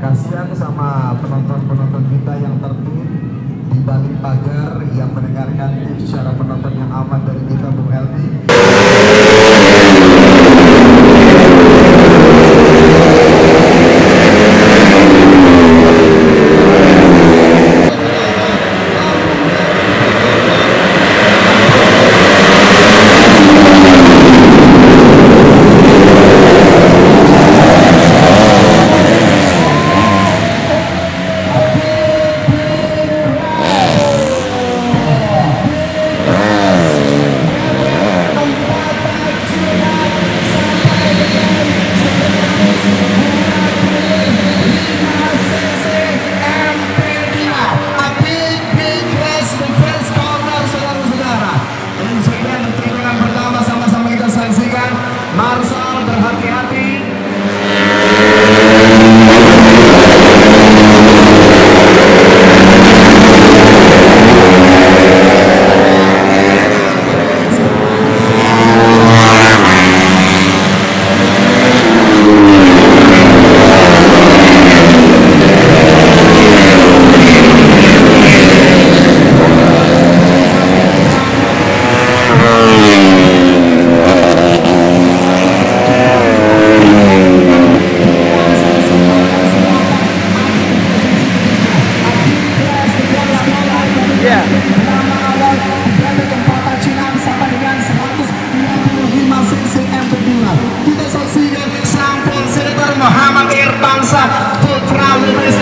Kasihan sama penonton-penonton kita yang tertib di balik pagar yang mendengarkan tips cara penonton yang aman dari kita, Bung Helmi. Marshall berhati-hati. Kita saksikan sampul sekitar Muhammad Irbangsa putra Lubis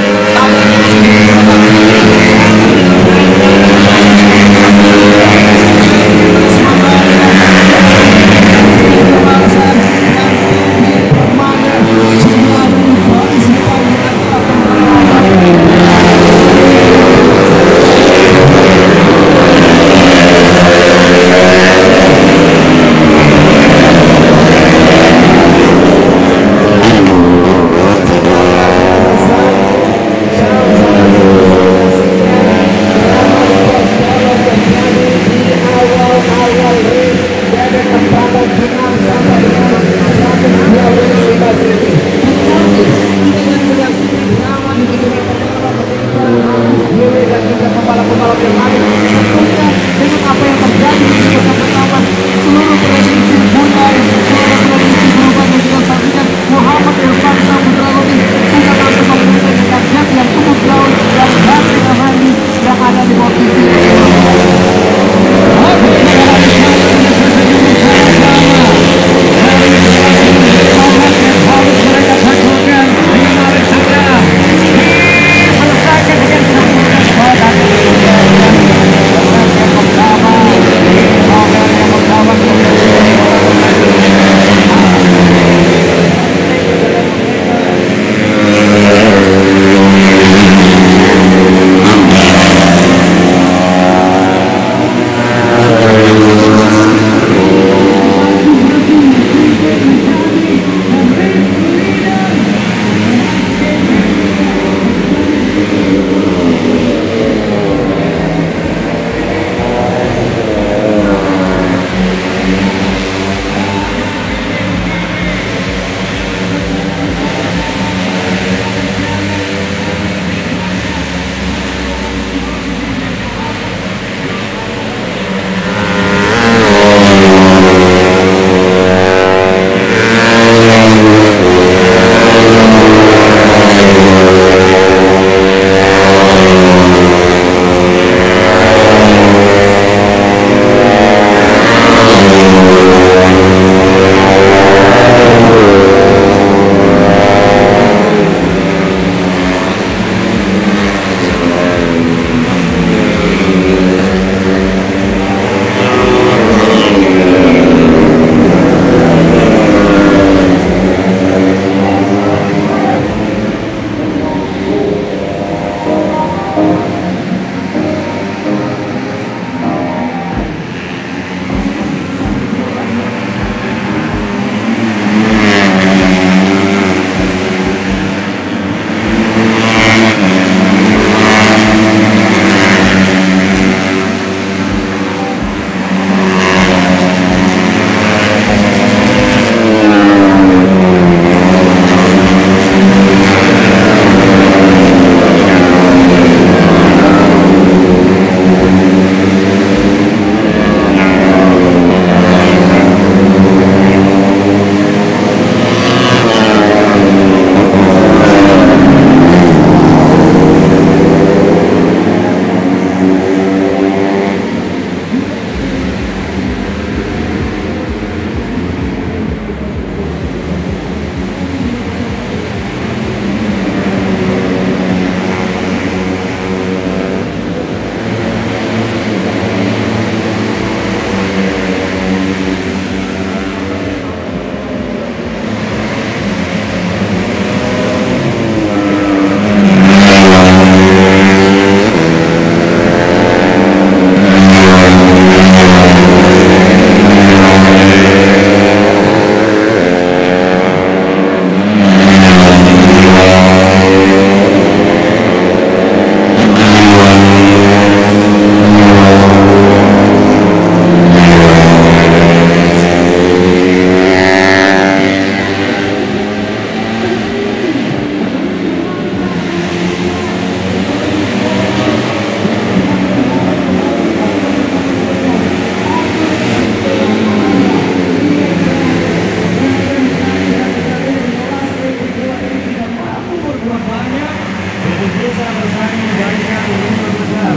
kita bersaing barisan 5 besar.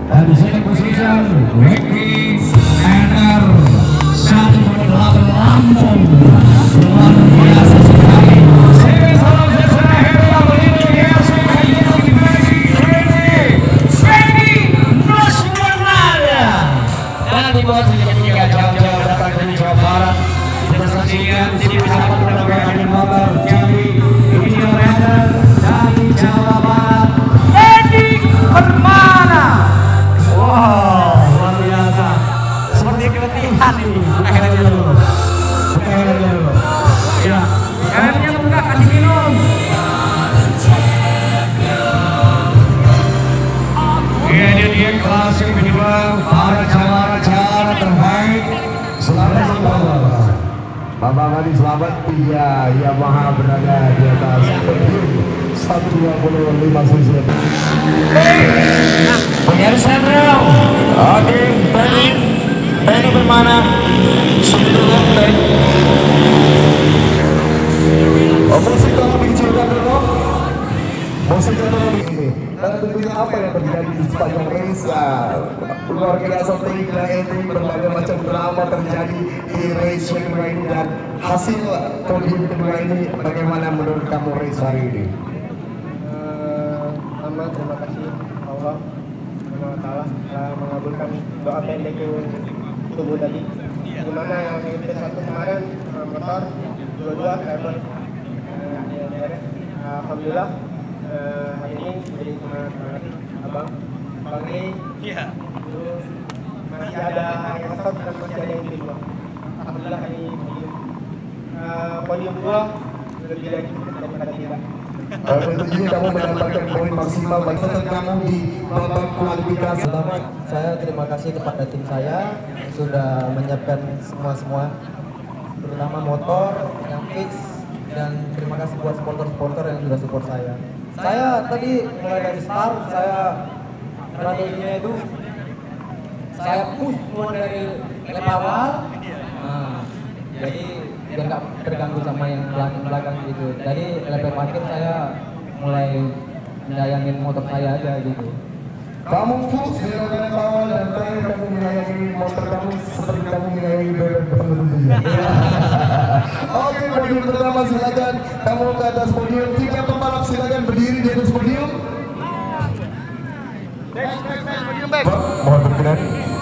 Dan di sini position Ricky NR 1.8 Lampung, luar biasa sekali. Salam sejahtera Herla Melindungi dan di bawah tiga jauh-jauh datang dari Jawa Barat. Kita saksikan di sini bersama dengan motor Jambi Video Rider dari Jawa Barat, Edi Permana. Wow, luar biasa. Seperti keletihan ini. Akhirnya dulu. Ya, akhirnya buka kasih minum. Ini dia kelas yang kedua, para jawara terbaik. Selamat Bapak Madi, selamat. Tiga Yamaha berada di atas podium 125 cc. Pengen sentral. Oke, Teddy Permana. Musik kalau dicoba dulu. Musik kalau ini. Dan tentunya apa yang terjadi di sepanjang race, luar biasa tingginya ini, berbagai macam drama terjadi di race yang kedua ini, dan hasil podium kedua ini bagaimana menurut kamu race hari ini? Pertama terima kasih Allah SWT telah mengabulkan doa pendek subuh tadi, dimana yang kita satu kemarin motor dua driver alhamdulillah. Hari ini jadi terima kasih abang Bang terus masih ada yang satu dan masih ada yang kedua. Alhamdulillah ini podium 2 lebih lagi daripada tidak. Tentunya kamu mendapatkan poin maksimal bagi kamu di babak kualifikasi. Pertama, saya terima kasih kepada tim saya yang sudah menyiapkan semua, terutama motor yang fix, dan terima kasih buat sponsor-sponsor yang sudah support saya. Saya tadi mulai dari start, saya strateginya itu saya push mulai dari lap awal, jadi biar nggak terganggu sama yang belakang gitu. Jadi lap akhir saya mulai mendayangin motor saya aja gitu. Kamu push di lap awal dan terakhir kamu menyayangi motor kamu seperti kamu menyayangi bebek tentunya. Oke, podium pertama silakan kamu ke atas podium. 3 pembalap silakan berdiri di atas podium. Mohon berkenan.